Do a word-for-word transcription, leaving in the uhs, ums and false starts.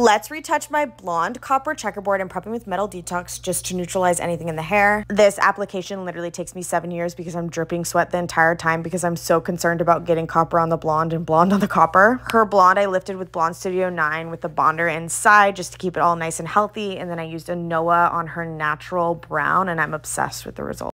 Let's retouch my blonde copper checkerboard and prepping with Metal Detox just to neutralize anything in the hair. This application literally takes me seven years because I'm dripping sweat the entire time because I'm so concerned about getting copper on the blonde and blonde on the copper. Her blonde I lifted with Blonde Studio nine with the bonder inside just to keep it all nice and healthy, and then I used a Noah on her natural brown, and I'm obsessed with the result.